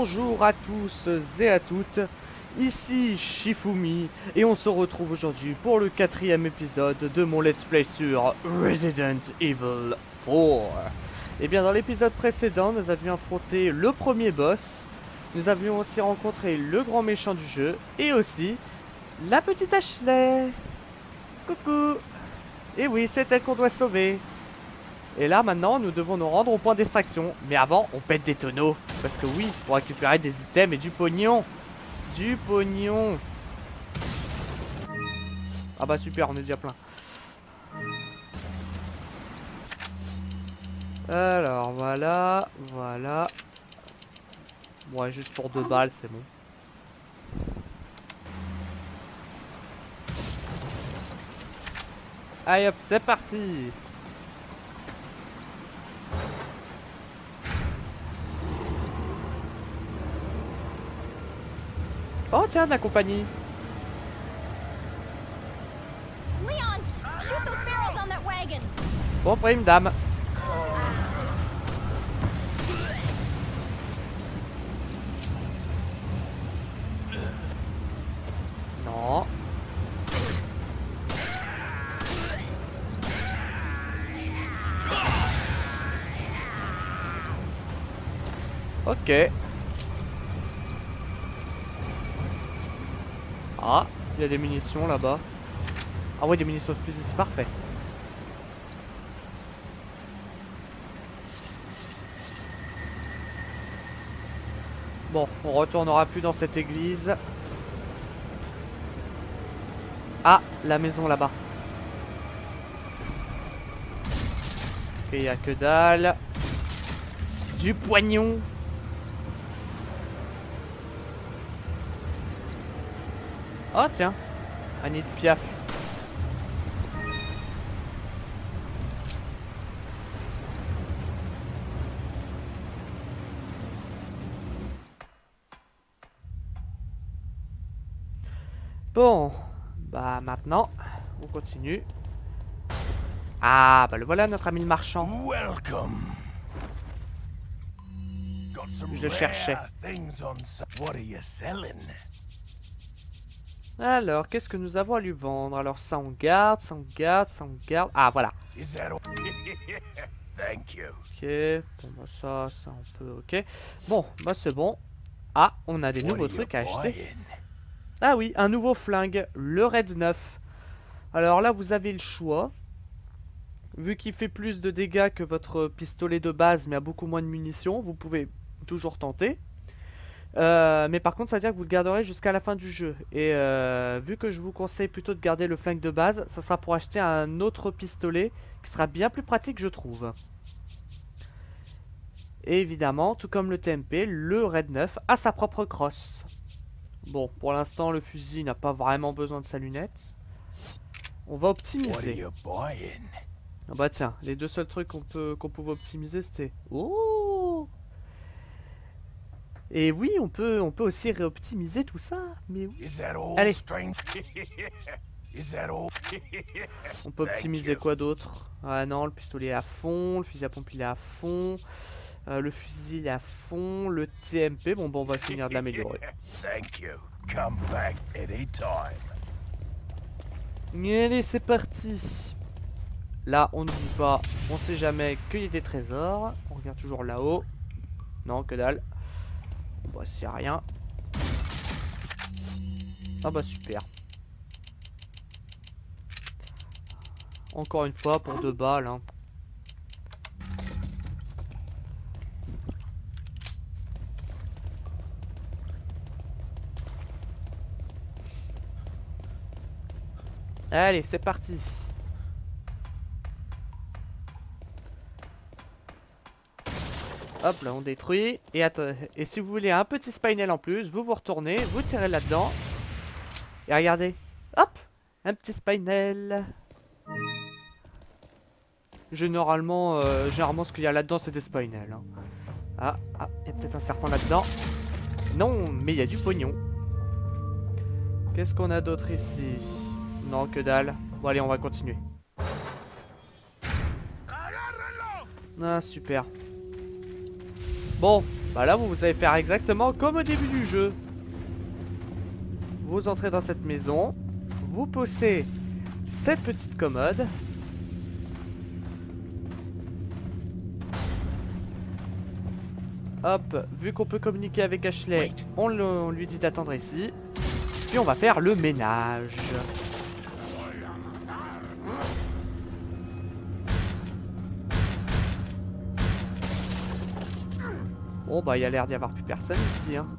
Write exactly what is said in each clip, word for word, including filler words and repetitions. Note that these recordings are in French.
bonjour à tous et à toutes, ici Shifumi et on se retrouve aujourd'hui pour le quatrième épisode de mon let's play sur Resident Evil quatre. Et bien dans l'épisode précédent nous avions affronté le premier boss, nous avions aussi rencontré le grand méchant du jeu et aussi la petite Ashley. Coucou. Et oui, c'est elle qu'on doit sauver. Et là maintenant nous devons nous rendre au point d'extraction. Mais avant on pète des tonneaux. Parce que oui, pour récupérer des items et du pognon. Du pognon. Ah bah super, on est déjà plein. Alors voilà, voilà. Ouais, juste pour deux balles c'est bon. Allez hop, c'est parti. Oh tiens, de la compagnie. Leon, shoot those barrels on that wagon. Bon prime dame. Non. Ok. Ah, il y a des munitions là-bas. Ah ouais, des munitions de fusil, c'est parfait. Bon, on retournera plus dans cette église. Ah, la maison là-bas. Ok, il n'y a que dalle. Du poignon. Oh tiens, Annie de Piaf. Bon, bah maintenant, on continue. Ah, bah le voilà notre ami le marchand. Welcome. Got some Je le cherchais. rare things on s- What are you selling? Alors, qu'est-ce que nous avons à lui vendre? Alors, ça on garde, ça on garde, ça on garde. Ah, voilà. Is that all? Thank you. Ok, bon, bah, ça, ça on peut, ok. Bon, bah c'est bon. Ah, on a des What nouveaux are you trucs à acheter. buying? Ah oui, un nouveau flingue, le Red neuf. Alors là, vous avez le choix. Vu qu'il fait plus de dégâts que votre pistolet de base, mais a beaucoup moins de munitions, vous pouvez toujours tenter. Euh, mais par contre, ça veut dire que vous le garderez jusqu'à la fin du jeu. Et euh, vu que je vous conseille plutôt de garder le flingue de base, ça sera pour acheter un autre pistolet qui sera bien plus pratique, je trouve. Et évidemment, tout comme le T M P, le Red neuf a sa propre crosse. Bon, pour l'instant, le fusil n'a pas vraiment besoin de sa lunette. On va What are optimiser. you buying? Ah bah tiens, les deux seuls trucs qu'on peut qu'on pouvait optimiser, c'était... Oh! Et oui, on peut, on peut aussi réoptimiser tout ça. Mais oui. Is that all, Allez. strange? Is that all? On peut Thank optimiser you. quoi d'autre? Ah non, le pistolet est à fond, le fusil à pompe il est à fond, euh, le fusil il est à fond, le T M P, bon, bon on va finir de l'améliorer. Thank you. Come back anytime. Allez, c'est parti. Là, on n'oublie pas, on sait jamais qu'il y a des trésors. On regarde toujours là-haut. Non, que dalle. Bon, bah, s'il y a rien. Ah bah super. Encore une fois, pour deux balles. Hein. Allez, c'est parti. Hop là, on détruit. Et, attends, et si vous voulez un petit spinel en plus, vous vous retournez, vous tirez là-dedans. Et regardez. Hop, un petit spinel. Généralement, euh, généralement ce qu'il y a là-dedans, c'est des spinels. Hein. Ah, ah, il y a peut-être un serpent là-dedans. Non, mais il y a du pognon. Qu'est-ce qu'on a d'autre ici? Non, que dalle. Bon, allez, on va continuer. Ah, super. Bon, bah là vous allez faire exactement comme au début du jeu. Vous entrez dans cette maison, vous posez cette petite commode. Hop, vu qu'on peut communiquer avec Ashley, on, le, on lui dit d'attendre ici. Puis on va faire le ménage. Bon bah il y a l'air d'y avoir plus personne ici hein.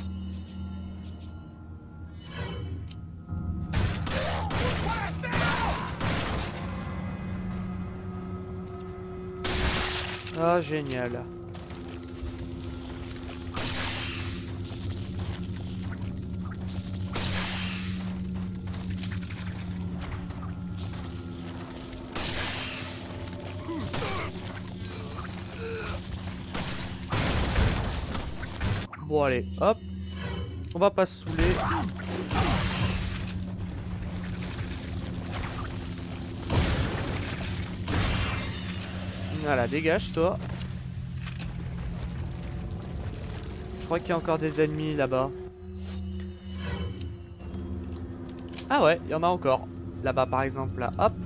Ah génial. Bon allez, hop. On va pas se saouler. Voilà, dégage toi. Je crois qu'il y a encore des ennemis là-bas. Ah ouais, il y en a encore. Là-bas par exemple, là, hop.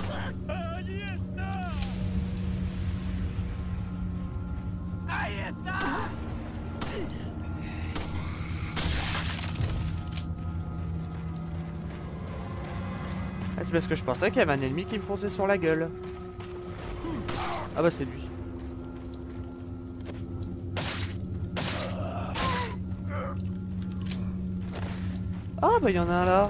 Ah, c'est parce que je pensais qu'il y avait un ennemi qui me fonçait sur la gueule. Ah bah c'est lui. Ah bah il y en a un là.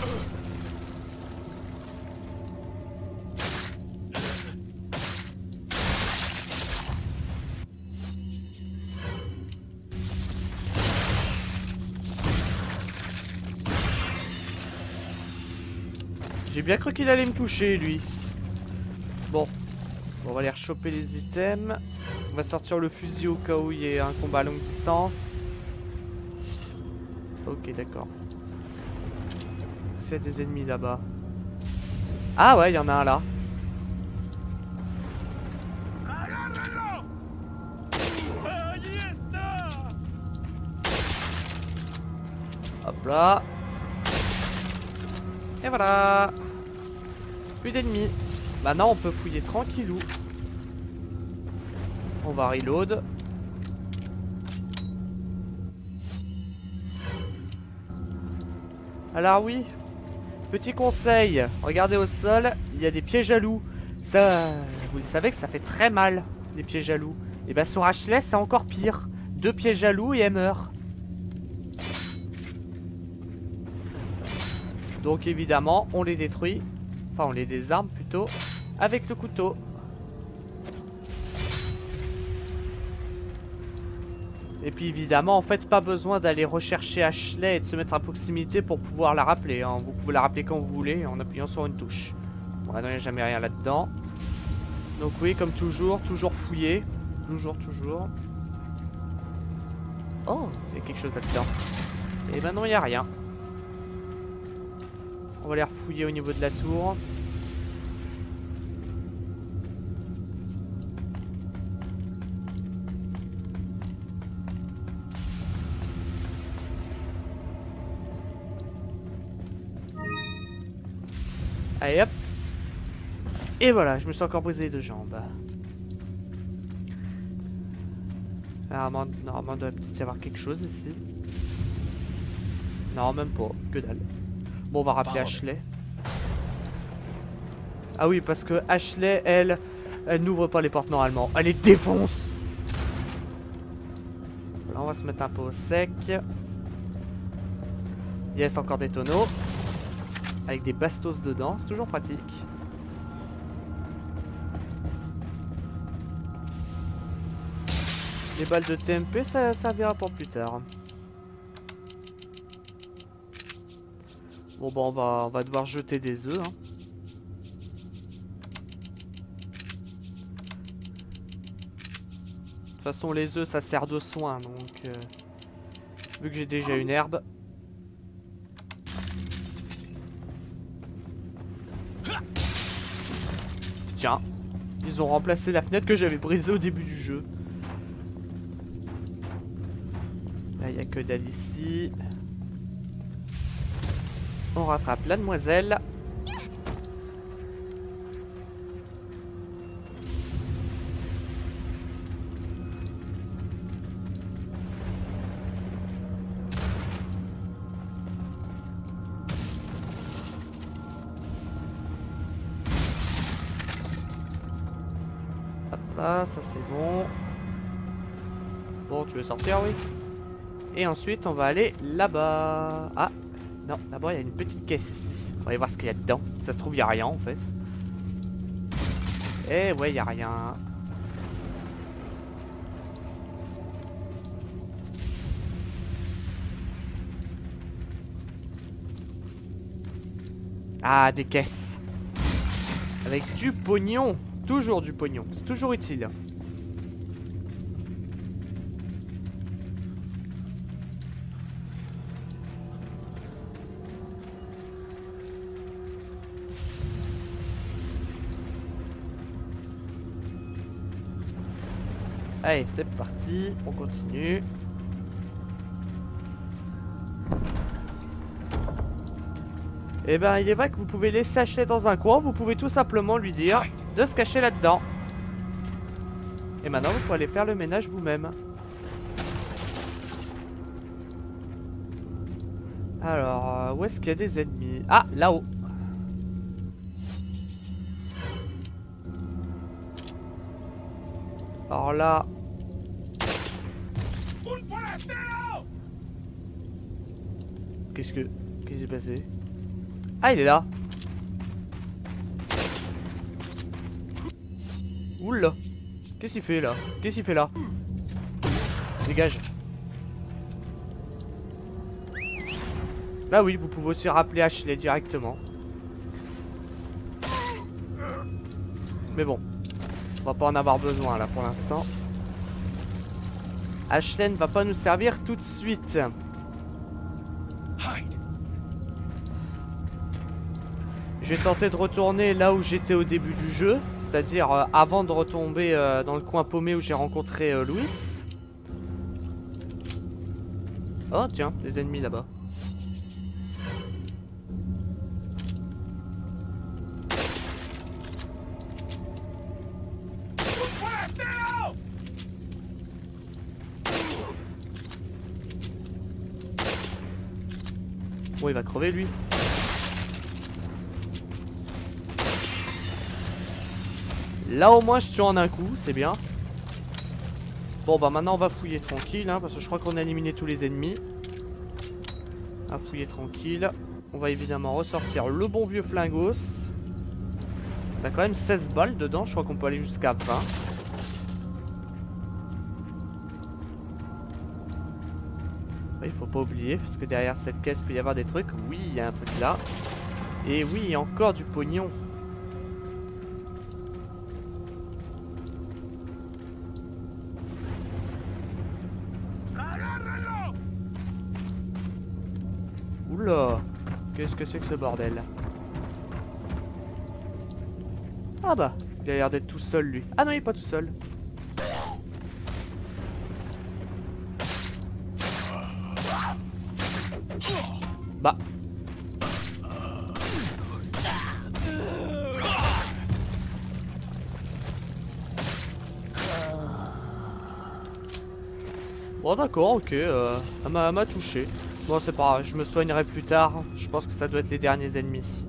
J'ai bien cru qu'il allait me toucher lui. Bon. On va aller choper les items. On va sortir le fusil au cas où il y ait un combat à longue distance. Ok, d'accord. C'est des ennemis là-bas. Ah ouais, il y en a un là. Hop là. Et voilà. Plus d'ennemis. Maintenant on peut fouiller tranquillou. On va reload. Alors oui, petit conseil, regardez au sol, il y a des pièges à loups. Ça, vous le savez que ça fait très mal, les pièges à loups. Et bah sur Ashley c'est encore pire. Deux pièges à loups et elle meurt. Donc évidemment on les détruit. Enfin on les désarme plutôt. Avec le couteau. Et puis évidemment, en fait, pas besoin d'aller rechercher Ashley et de se mettre à proximité pour pouvoir la rappeler. Hein. Vous pouvez la rappeler quand vous voulez en appuyant sur une touche. Bon, là, il n'y a jamais rien là-dedans. Donc oui, comme toujours, toujours fouiller. Toujours, toujours. Oh, il y a quelque chose là-dedans. Et ben non, il n'y a rien. On va aller refouiller au niveau de la tour. Allez hop. Et voilà, je me suis encore brisé les deux jambes. Normalement, normalement il doit peut-être y avoir quelque chose ici. Non, même pas, que dalle. Bon, on va rappeler Ashley. Ah oui, parce que Ashley, elle, elle n'ouvre pas les portes normalement. Elle les défonce. Là, on va se mettre un peu au sec. Yes, encore des tonneaux. Avec des bastos dedans, c'est toujours pratique. Les balles de T M P, ça servira pour plus tard. Bon bah on va, on va devoir jeter des œufs. Hein. De toute façon les œufs ça sert de soin donc euh, vu que j'ai déjà une herbe. Tiens, ils ont remplacé la fenêtre que j'avais brisée au début du jeu. il n'y a que dalle ici. On rattrape la demoiselle. Hop là, ça c'est bon. Bon, tu veux sortir, oui. Et ensuite, on va aller là-bas. Ah, non, là-bas, il y a une petite caisse ici. On va aller voir ce qu'il y a dedans. Ça se trouve, il n'y a rien, en fait. Eh ouais, il n'y a rien. Ah, des caisses. Avec du pognon. Toujours du pognon. C'est toujours utile. Allez, c'est parti, on continue. Et ben, il est vrai que vous pouvez laisser Ashley dans un coin, vous pouvez tout simplement lui dire de se cacher là-dedans. Et maintenant, vous pouvez aller faire le ménage vous-même. Alors, euh, où est-ce qu'il y a des ennemis? Ah, là-haut. Alors là... Qu'est-ce que... Qu'est-ce qui s'est passé? Ah, il est là. Oula. Qu'est-ce qu'il fait là? Qu'est-ce qu'il fait là? Dégage. Bah oui, vous pouvez aussi rappeler Ashley directement. Mais bon. On va pas en avoir besoin là pour l'instant. Ashley ne va pas nous servir tout de suite. Je vais tenter de retourner là où j'étais au début du jeu. C'est-à-dire euh, avant de retomber euh, dans le coin paumé où j'ai rencontré euh, Louis. Oh tiens, des ennemis là-bas. Bon, il va crever lui. Là au moins je tue en un coup, c'est bien. Bon bah maintenant on va fouiller tranquille hein, parce que je crois qu'on a éliminé tous les ennemis. On va fouiller tranquille. On va évidemment ressortir le bon vieux flingos. On a quand même seize balles dedans, je crois qu'on peut aller jusqu'à vingt. Il faut pas oublier parce que derrière cette caisse peut y avoir des trucs. Oui, il y a un truc là. Et oui, il y a encore du pognon. Oula, qu'est-ce que c'est que ce bordel? Ah bah, il a l'air d'être tout seul lui. Ah non, il est pas tout seul. Bah. Bon d'accord, ok, euh, elle m'a touché. Bon c'est pas grave, je me soignerai plus tard. Je pense que ça doit être les derniers ennemis.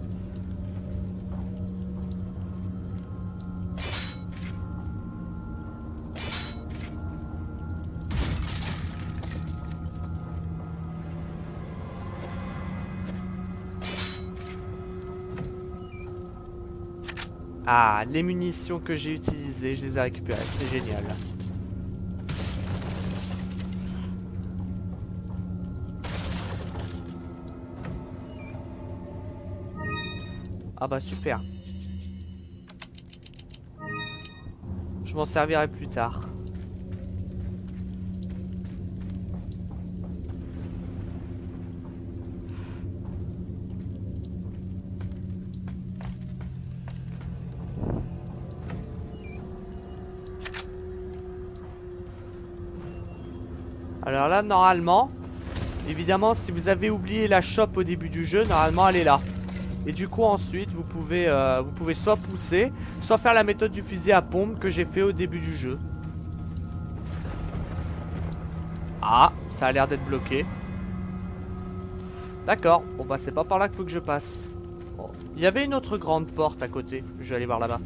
Ah, les munitions que j'ai utilisées, je les ai récupérées, c'est génial. Ah bah super. Je m'en servirai plus tard. Alors là, normalement, évidemment, si vous avez oublié la chope au début du jeu, normalement, elle est là. Et du coup, ensuite, vous pouvez, euh, vous pouvez soit pousser, soit faire la méthode du fusil à pompe que j'ai fait au début du jeu. Ah, ça a l'air d'être bloqué. D'accord, bon bah c'est pas par là qu'il faut que je passe. Bon. Il y avait une autre grande porte à côté, je vais aller voir là-bas.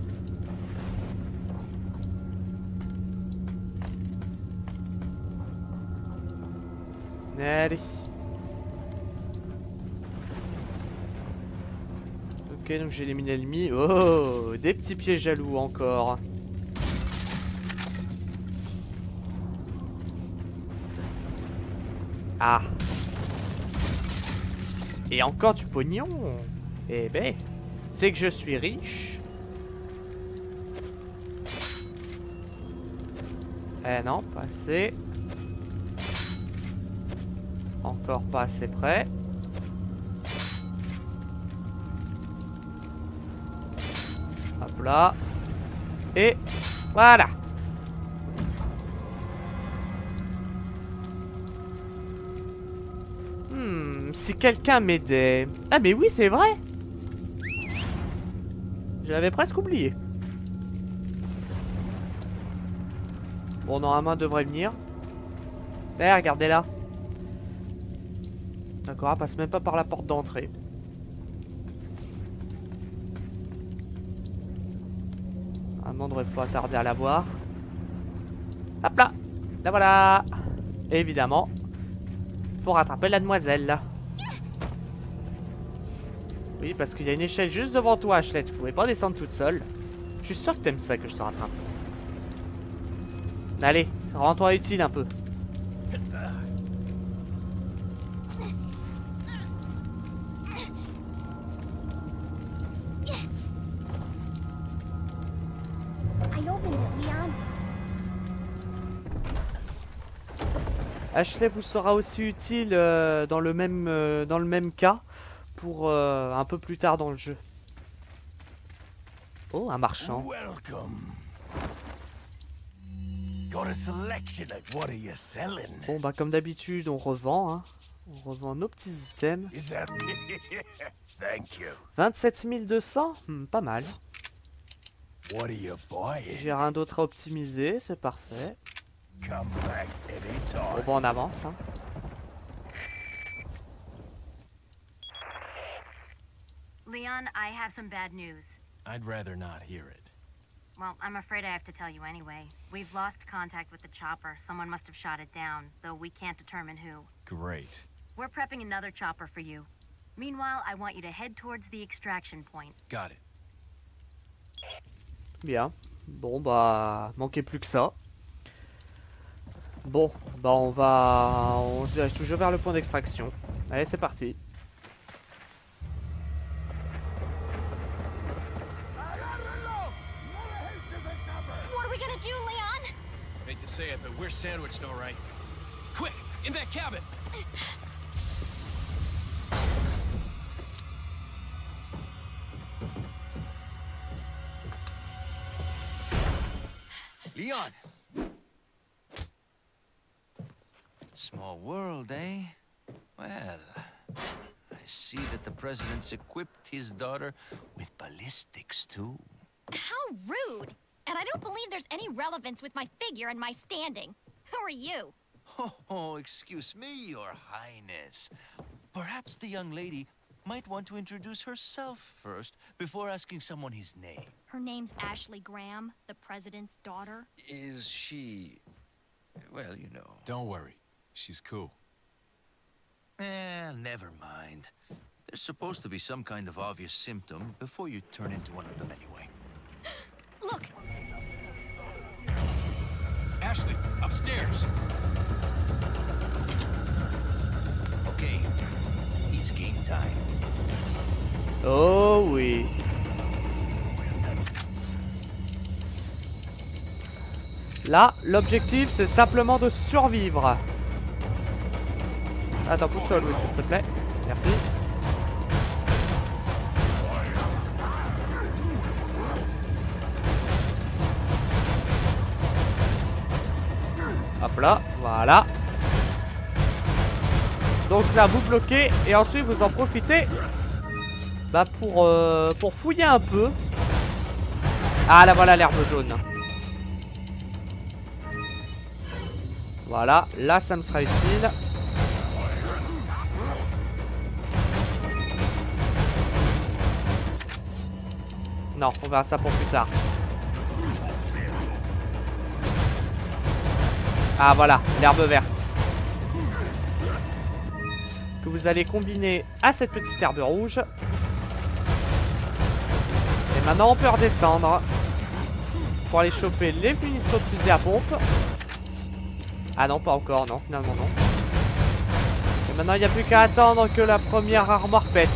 Allez. Ok, donc j'ai éliminé l'ennemi. Oh, des petits pieds jaloux encore. Ah. Et encore du pognon. Eh ben, c'est que je suis riche. Eh non, pas assez. Encore pas assez près. Hop là. Et voilà. Hmm, si quelqu'un m'aidait. Ah mais oui, c'est vrai. J'avais presque oublié. Bon, normalement, elle devrait venir. Eh, regardez là. D'accord, elle passe même pas par la porte d'entrée. Normalement, on devrait pas tarder à la voir. Hop là. Là voilà. Et évidemment, faut rattraper la demoiselle. Oui, parce qu'il y a une échelle juste devant toi, Ashley. Tu pouvais pas descendre toute seule. Je suis sûr que t'aimes ça que je te rattrape. Allez, rends-toi utile un peu. Ashley vous sera aussi utile euh, dans, le même, euh, dans le même cas pour euh, un peu plus tard dans le jeu. Oh, un marchand. Welcome. Got a selection of what are you selling? Bon bah comme d'habitude on revend, hein. On revend nos petits items. Is that... Thank you. vingt-sept mille deux cents, hmm, pas mal. What are you buying? J'ai rien d'autre à optimiser, c'est parfait. Come back anytime. Bon bah on avance, hein. Leon, I have some bad news. I'd rather not hear it. Well, I'm afraid I have to tell you anyway. We've lost contact with the chopper. Someone must have shot it down, though we can't determine who. Great. We're prepping another chopper for you. Meanwhile, I want you to head towards the extraction point. Got it. Bien. Bon bah, manquait plus que ça. Bon, bah on va... On se dirige toujours vers le point d'extraction. Allez, c'est parti. What are we gonna do, Leon? Hate to say it, but we're sandwiched all right. Quick, in that cabin! Leon! Small world, eh? Well, I see that the president's equipped his daughter with ballistics, too. How rude! And I don't believe there's any relevance with my figure and my standing. Who are you? Oh, excuse me, Your Highness. Perhaps the young lady might want to introduce herself first, before asking someone his name. Her name's Ashley Graham, the president's daughter. Is she... well, you know... Don't worry. She's cool. Eh, never mind. There's supposed to be some kind of obvious symptom before you turn into one of them anyway. Look! Ashley, upstairs! Okay, it's game time. Oh oui. Là, l'objectif c'est simplement de survivre. Attends, pousse-toi Louis, s'il te plaît. Merci. Hop là, voilà. Donc là vous bloquez et ensuite vous en profitez bah pour, euh, pour fouiller un peu. Ah là voilà l'herbe jaune. Voilà, là ça me sera utile. Non, on verra ça pour plus tard. Ah voilà, l'herbe verte. Que vous allez combiner à cette petite herbe rouge. Et maintenant on peut redescendre. Pour aller choper les munitions de fusil à pompe. Ah non, pas encore, non, finalement non. Et maintenant il n'y a plus qu'à attendre que la première armoire pète.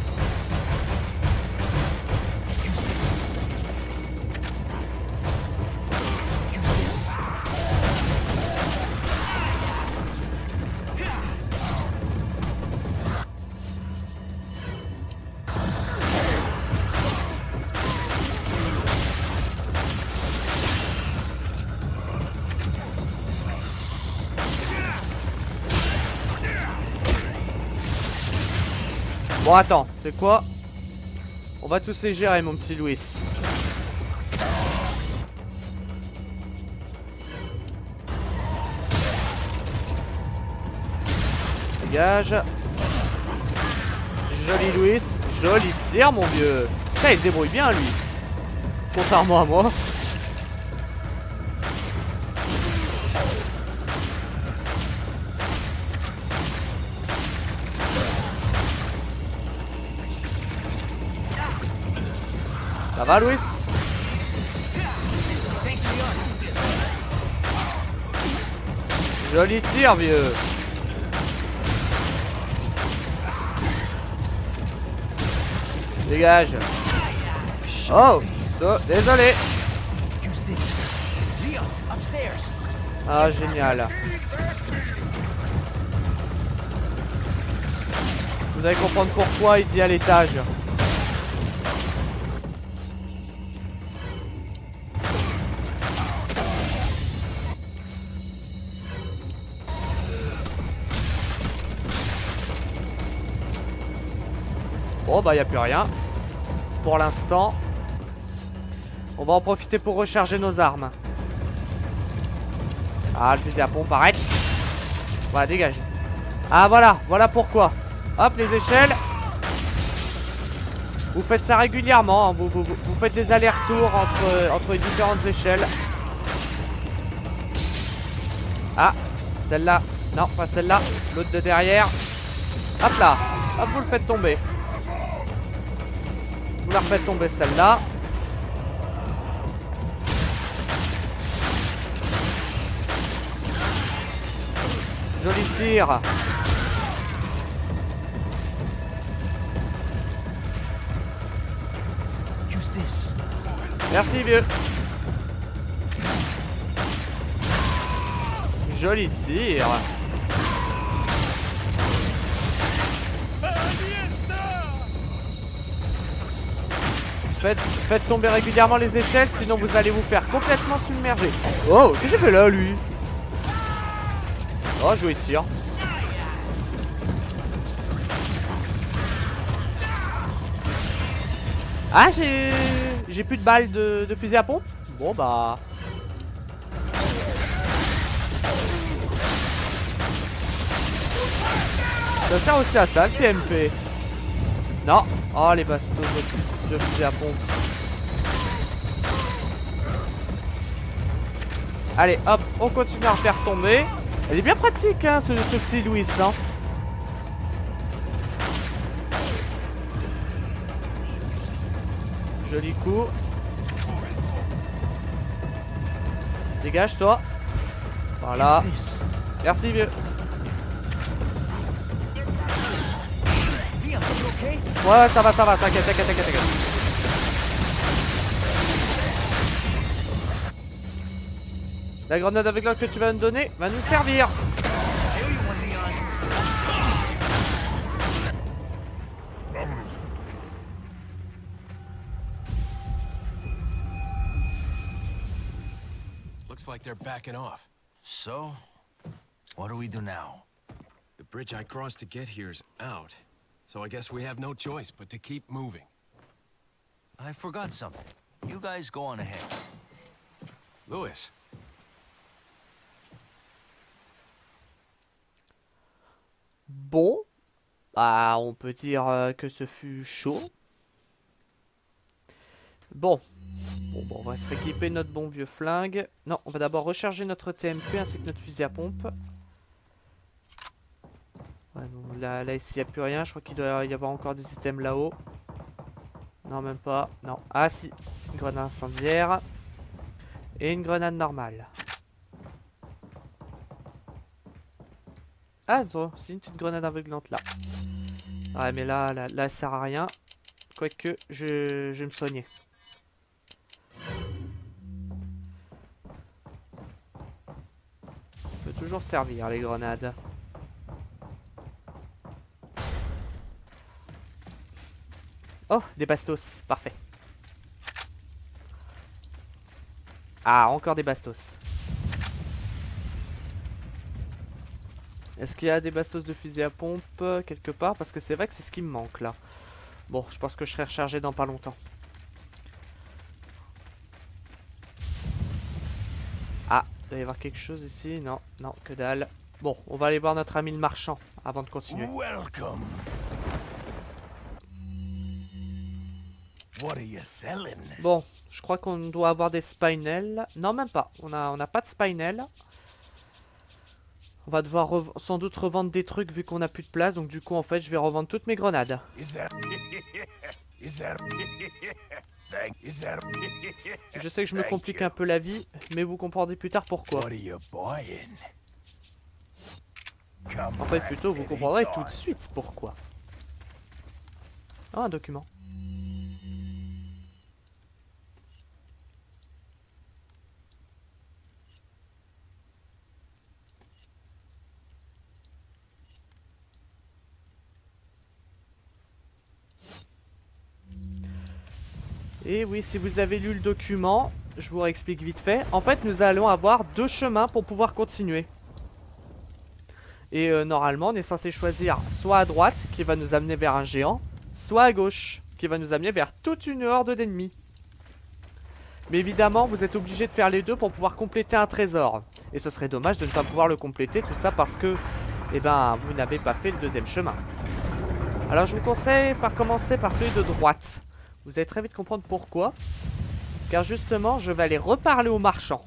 Bon attends, c'est quoi? On va tous les gérer mon petit Louis. Dégage. Joli Louis, joli tir mon vieux. Ça il se débrouille bien lui. Contrairement à moi. Ça va Louis? Joli tir vieux. Dégage. Oh, so, désolé. Ah génial. Vous allez comprendre pourquoi il dit à l'étage. Bon bah y a plus rien pour l'instant. On va en profiter pour recharger nos armes. Ah le fusil à pompe arrête. Voilà dégage. Ah voilà, voilà pourquoi. Hop les échelles. Vous faites ça régulièrement hein. vous, vous, vous faites des allers-retours entre, entre les différentes échelles. Ah celle-là. Non pas celle-là. L'autre de derrière. Hop là. Hop vous le faites tomber. Vous la refaites tomber celle-là. Joli tir. Merci vieux. Joli tir. Faites, faites tomber régulièrement les échelles, sinon vous allez vous faire complètement submerger. Oh, qu'est-ce qu'il fait là, lui? Oh, jouer de tir. Ah, j'ai... J'ai plus de balles de, de fusil à pompe. Bon, bah... Ça sert aussi à ça, le T M P. Non. Oh, les bastos de fusil à pompe. Allez, hop, on continue à refaire tomber. Elle est bien pratique, hein, ce, ce petit Louis, hein. Joli coup. Dégage, toi. Voilà. Merci, vieux. Ouais, ça va, ça va, t'inquiète, t'inquiète, t'inquiète, t'inquiète. La grenade aveuglante que tu vas me donner va nous servir. Looks like they're backing off. So, what do we do now? The bridge I crossed to get here's out. So I guess we have no choice but to keep moving. I forgot something. You guys go on ahead. Louis. Bon. Bah, on peut dire euh, que ce fut chaud. Bon. Bon, bon, on va se rééquiper notre bon vieux flingue. Non, on va d'abord recharger notre T M P ainsi que notre fusil à pompe. Ouais, non, là, là, ici, il n'y a plus rien. Je crois qu'il doit y avoir encore des items là-haut. Non, même pas. Non. Ah, si. C'est une grenade incendiaire. Et une grenade normale. Ah, non, c'est une petite grenade aveuglante là. Ouais, mais là, là, là, ça sert à rien. Quoique, je, je vais me soigner. Ça peut toujours servir, les grenades. Oh, des bastos. Parfait. Ah, encore des bastos. Est-ce qu'il y a des bastos de fusil à pompe euh, quelque part? Parce que c'est vrai que c'est ce qui me manque là. Bon, je pense que je serai rechargé dans pas longtemps. Ah, il doit y avoir quelque chose ici. Non, non, que dalle. Bon, on va aller voir notre ami le marchand avant de continuer. Welcome. What are you selling? Bon, je crois qu'on doit avoir des spinels. Non, même pas. On a, on a pas de spinels. On va devoir sans doute revendre des trucs vu qu'on a plus de place. Donc du coup, en fait, je vais revendre toutes mes grenades. Is that... Is that... Is that... Je sais que je me complique un peu la vie, mais vous comprendrez plus tard pourquoi. What are you buying? En fait, plutôt, vous comprendrez tout de suite pourquoi. Oh, un document. Et oui, si vous avez lu le document, je vous réexplique vite fait. En fait, nous allons avoir deux chemins pour pouvoir continuer. Et euh, normalement, on est censé choisir soit à droite, qui va nous amener vers un géant, soit à gauche, qui va nous amener vers toute une horde d'ennemis. Mais évidemment, vous êtes obligé de faire les deux pour pouvoir compléter un trésor. Et ce serait dommage de ne pas pouvoir le compléter, tout ça parce que, eh ben, vous n'avez pas fait le deuxième chemin. Alors, je vous conseille par commencer par celui de droite. Vous allez très vite comprendre pourquoi. Car justement, je vais aller reparler au marchand.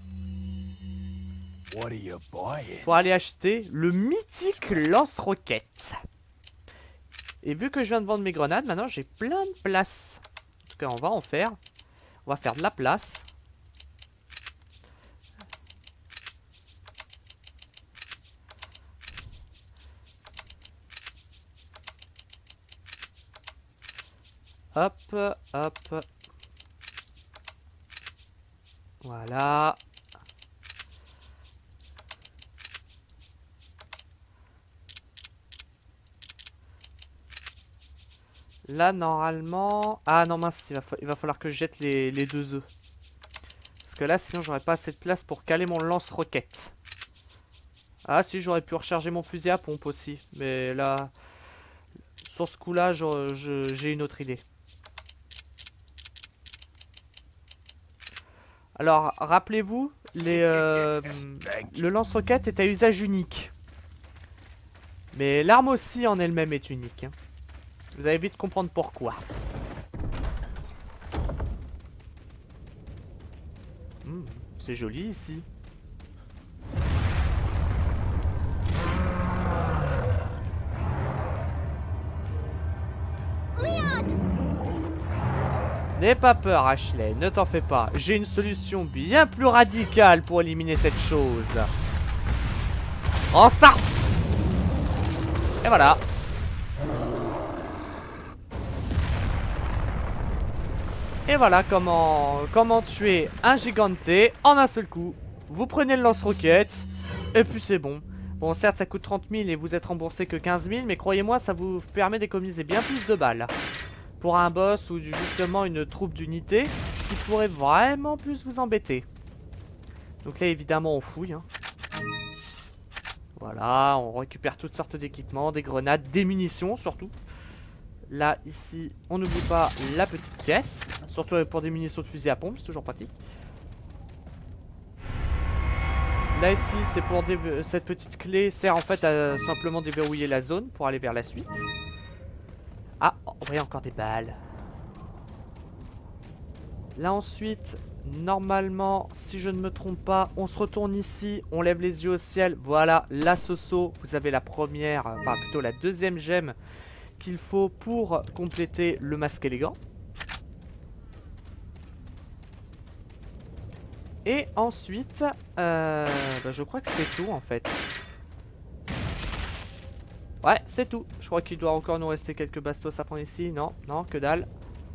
Pour aller acheter le mythique lance-roquette. Et vu que je viens de vendre mes grenades, maintenant j'ai plein de place. En tout cas, on va en faire. On va faire de la place. Hop, hop. Voilà. Là, normalement... Ah non, mince, il va, fa... il va falloir que je jette les, les deux œufs. Parce que là, sinon, j'aurais pas assez de place pour caler mon lance-roquette. Ah si, j'aurais pu recharger mon fusil à pompe aussi. Mais là... Sur ce coup-là, j'ai une autre idée. Alors, rappelez-vous, les, euh, le lance-roquette est à usage unique. Mais l'arme aussi en elle-même est unique. Hein. Vous allez vite comprendre pourquoi. Mmh, c'est joli ici. N'aie pas peur, Ashley, ne t'en fais pas. J'ai une solution bien plus radicale pour éliminer cette chose. En ça. Et voilà. Et voilà comment, comment tuer un giganté en un seul coup. Vous prenez le lance-roquette, et puis c'est bon. Bon, certes, ça coûte trente mille et vous êtes remboursé que quinze mille, mais croyez-moi, ça vous permet d'économiser bien plus de balles. Pour un boss ou justement une troupe d'unités qui pourrait vraiment plus vous embêter. Donc là, évidemment, on fouille. Hein. Voilà, on récupère toutes sortes d'équipements, des grenades, des munitions surtout. Là, ici, on n'oublie pas la petite caisse. Surtout pour des munitions de fusil à pompe, c'est toujours pratique. Là, ici, c'est pour cette petite clé sert en fait à simplement déverrouiller la zone pour aller vers la suite. Ah, on voit encore des balles. Là, ensuite, normalement, si je ne me trompe pas, on se retourne ici, on lève les yeux au ciel. Voilà, la Soso. Vous avez la première, enfin plutôt la deuxième gemme qu'il faut pour compléter le masque élégant. Et ensuite, euh, bah je crois que c'est tout en fait. Ouais, c'est tout. Je crois qu'il doit encore nous rester quelques bastos à prendre ici. Non, non, que dalle.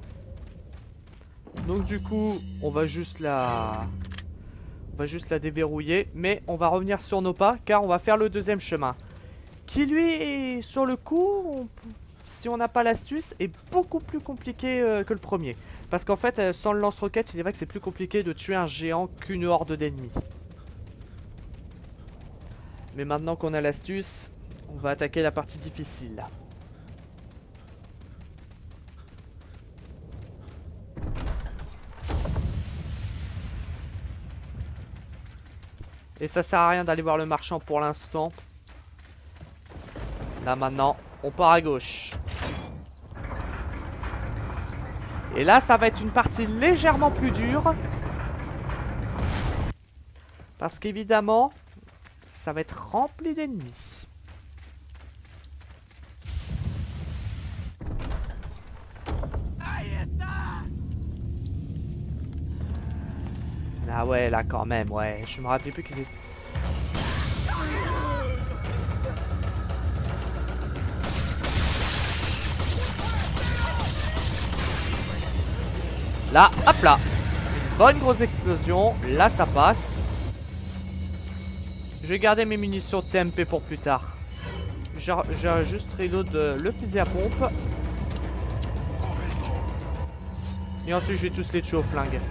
Donc du coup, on va juste la... On va juste la déverrouiller. Mais on va revenir sur nos pas car on va faire le deuxième chemin. Qui lui, sur le coup, on... si on n'a pas l'astuce, est beaucoup plus compliqué euh, que le premier. Parce qu'en fait, euh, sans le lance-roquette, il est vrai que c'est plus compliqué de tuer un géant qu'une horde d'ennemis. Mais maintenant qu'on a l'astuce, on va attaquer la partie difficile. Et ça sert à rien d'aller voir le marchand pour l'instant. Là maintenant, on part à gauche. Et là, ça va être une partie légèrement plus dure. Parce qu'évidemment, ça va être rempli d'ennemis. Ah ouais, là quand même, ouais. Je me rappelais plus qu'il était... Là, hop là. Une bonne grosse explosion. Là, ça passe. Je vais garder mes munitions T M P pour plus tard. J'ai juste reload le fusil à pompe. Et ensuite, je vais tous les tuer au flingue.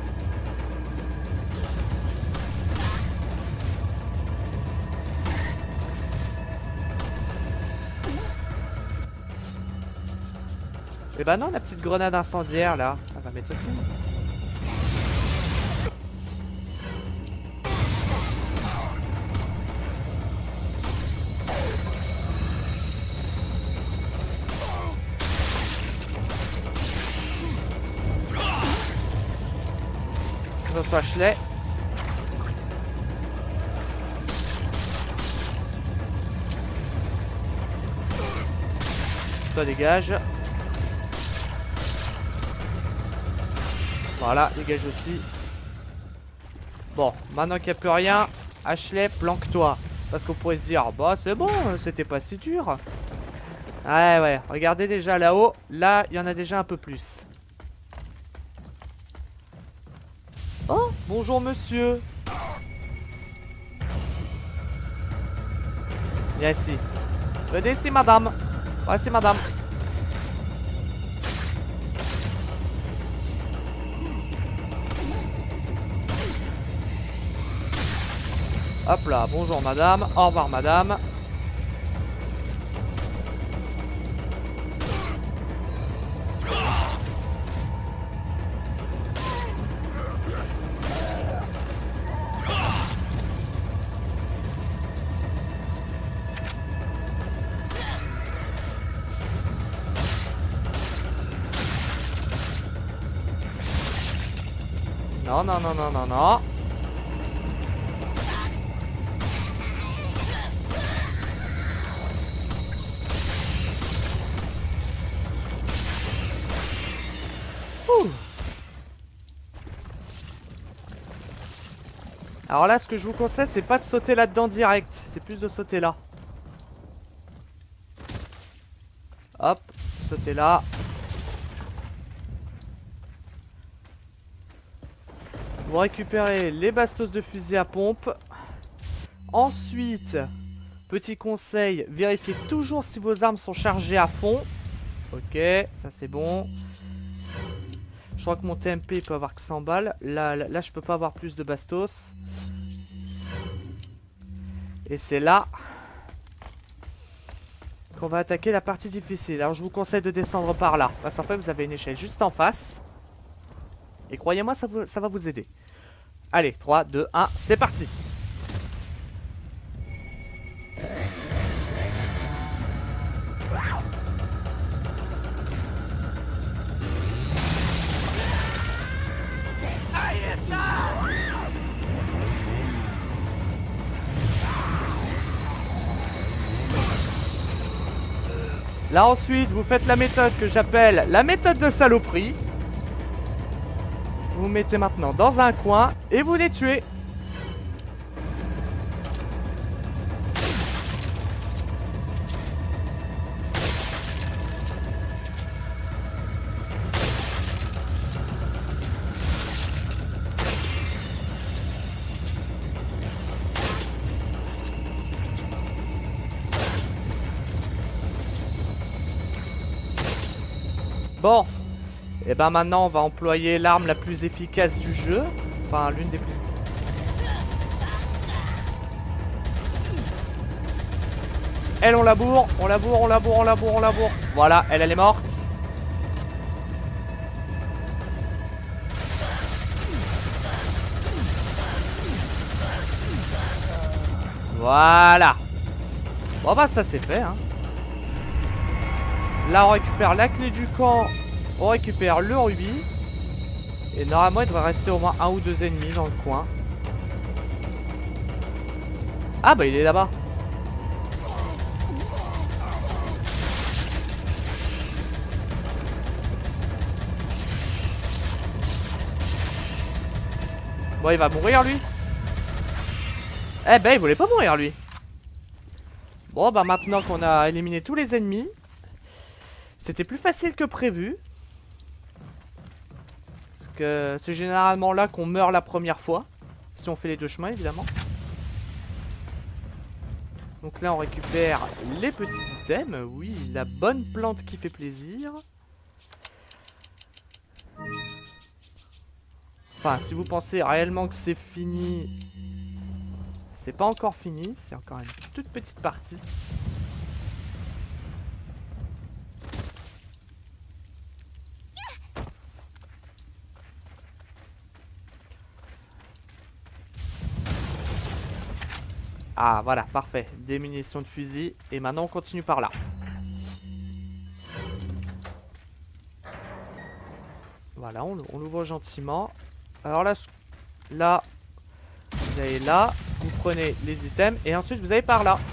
Et bah non, la petite grenade incendiaire là, ça va mettre au-dessus. Je reçois Schley. Toi dégage. Voilà, dégage aussi. Bon, maintenant qu'il n'y a plus rien, Ashley, planque-toi. Parce qu'on pourrait se dire, bah c'est bon, c'était pas si dur. Ouais, ouais, regardez déjà là-haut. Là, il y en a déjà un peu plus. Oh, bonjour monsieur. Viens ici. Venez ici, madame. Voici, madame. Hop là, bonjour madame, au revoir madame. Non, non, non, non, non, non. Alors là, ce que je vous conseille, c'est pas de sauter là-dedans direct. C'est plus de sauter là. Hop, sauter là. Vous récupérez les bastos de fusil à pompe. Ensuite, petit conseil, vérifiez toujours si vos armes sont chargées à fond. Ok, ça c'est bon. Je crois que mon T M P peut avoir que cent balles. Là, là, là, je peux pas avoir plus de bastos. Et c'est là qu'on va attaquer la partie difficile. Alors je vous conseille de descendre par là. Parce qu'en fait vous avez une échelle juste en face. Et croyez-moi, ça, vous, ça va vous aider. Allez, trois, deux, un, c'est parti. Là ensuite, vous faites la méthode que j'appelle la méthode de saloperie. Vous vous mettez maintenant dans un coin et vous les tuez. Bon, et ben maintenant on va employer l'arme la plus efficace du jeu. Enfin, l'une des plus... Elle, on la bourre, on la bourre, on la bourre, on la bourre, on la bourre. Voilà, elle, elle est morte. Voilà. Bon bah ça c'est fait, hein. Là on récupère la clé du camp, on récupère le rubis. Et normalement il devrait rester au moins un ou deux ennemis dans le coin. Ah bah il est là-bas. Bon il va mourir lui. Eh ben il voulait pas mourir lui. Bon bah maintenant qu'on a éliminé tous les ennemis, c'était plus facile que prévu. Parce que c'est généralement là qu'on meurt la première fois. Si on fait les deux chemins évidemment. Donc là on récupère les petits items. Oui, la bonne plante qui fait plaisir. Enfin, si vous pensez réellement que c'est fini, c'est pas encore fini. C'est encore une toute petite partie. Ah voilà, parfait. Des munitions de fusil. Et maintenant on continue par là. Voilà, on, on l'ouvre gentiment. Alors là, là, vous allez là, vous prenez les items et ensuite vous allez par là.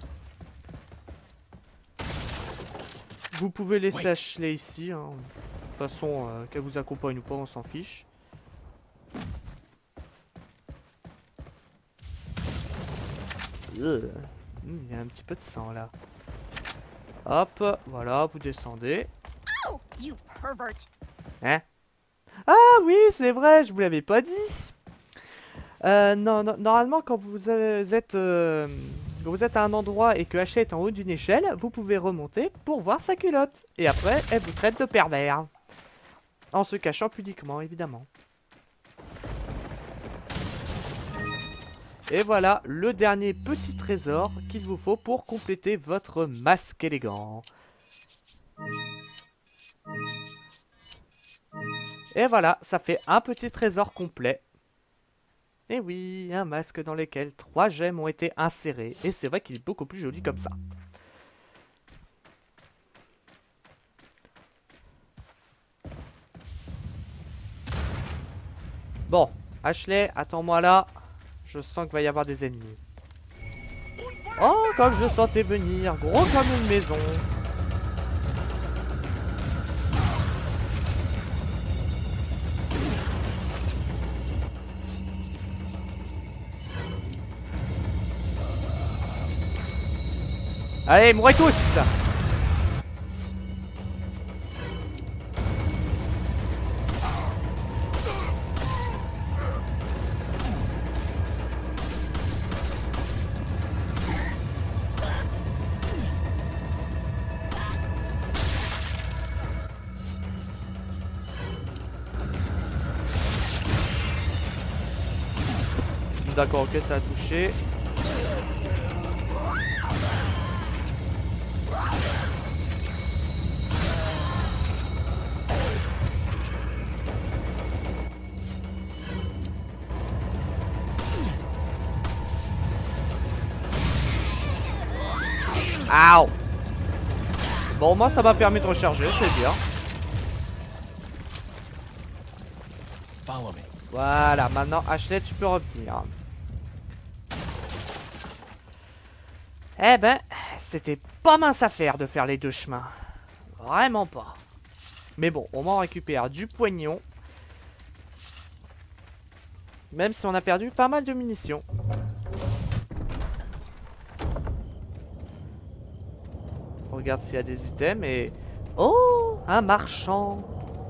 Vous pouvez laisser Ashley ici, hein. De toute façon, euh, qu'elle vous accompagne ou pas, on s'en fiche. Euh, il y a un petit peu de sang là. Hop, voilà, vous descendez. Oh, you pervert. Hein? Ah oui, c'est vrai, je vous l'avais pas dit. Euh, non, non, normalement, quand vous êtes, euh, quand vous êtes à un endroit et que Ashley est en haut d'une échelle, vous pouvez remonter pour voir sa culotte. Et après, elle vous traite de pervers. En se cachant pudiquement, évidemment. Et voilà le dernier petit trésor qu'il vous faut pour compléter votre masque élégant. Et voilà, ça fait un petit trésor complet. Et oui, un masque dans lequel trois gemmes ont été insérées. Et c'est vrai qu'il est beaucoup plus joli comme ça. Bon, Ashley, attends-moi là. Je sens qu'il va y avoir des ennemis. Oh, comme je sentais venir, gros comme une maison. Allez, mourrez tous! D'accord, ok, ça a touché. Aouh. Bon, moi, ça m'a permis de recharger, c'est bien. Follow me. Voilà, maintenant, Ashley, tu peux revenir. Eh ben, c'était pas mince affaire de faire les deux chemins. Vraiment pas. Mais bon, au moins on récupère du poignon. Même si on a perdu pas mal de munitions. On regarde s'il y a des items et... Oh, un marchand.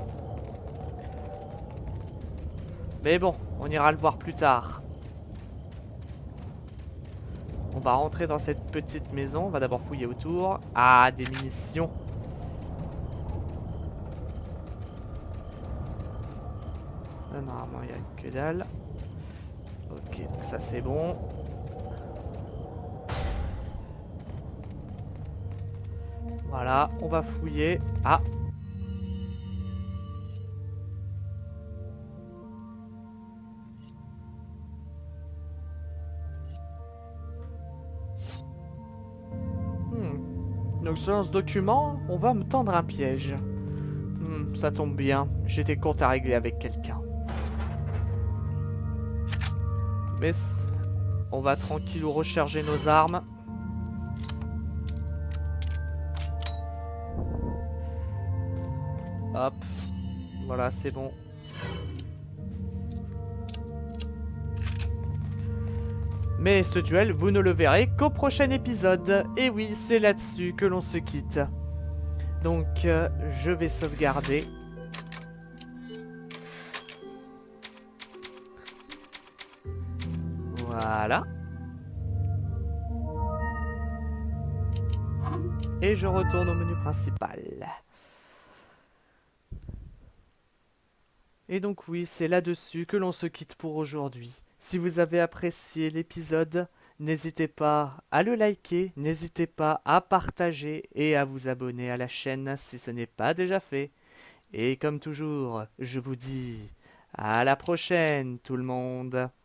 Mais bon, on ira le voir plus tard. On va rentrer dans cette petite maison. On va d'abord fouiller autour. Ah, des munitions. Là, normalement, il n'y a que dalle. Ok, ça c'est bon. Voilà, on va fouiller. Ah! Hmm. Donc selon ce document, on va me tendre un piège. Hmm, ça tombe bien, j'ai des comptes à régler avec quelqu'un. Mais on va tranquillou recharger nos armes. Hop, voilà, c'est bon. Mais ce duel, vous ne le verrez qu'au prochain épisode. Et oui, c'est là-dessus que l'on se quitte. Donc, euh, je vais sauvegarder. Voilà. Et je retourne au menu principal. Et donc oui, c'est là-dessus que l'on se quitte pour aujourd'hui. Si vous avez apprécié l'épisode, n'hésitez pas à le liker, n'hésitez pas à partager et à vous abonner à la chaîne si ce n'est pas déjà fait. Et comme toujours, je vous dis à la prochaine tout le monde.